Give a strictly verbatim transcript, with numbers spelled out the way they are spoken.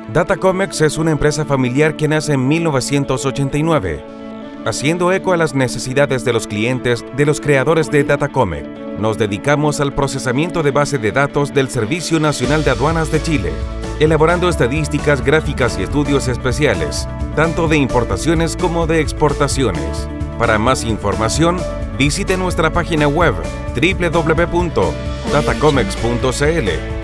Datacomex es una empresa familiar que nace en mil novecientos ochenta y nueve, haciendo eco a las necesidades de los clientes de los creadores de Datacomex. Nos dedicamos al procesamiento de base de datos del Servicio Nacional de Aduanas de Chile, elaborando estadísticas, gráficas y estudios especiales, tanto de importaciones como de exportaciones. Para más información, visite nuestra página web doble u doble u doble u punto datacomex punto c l.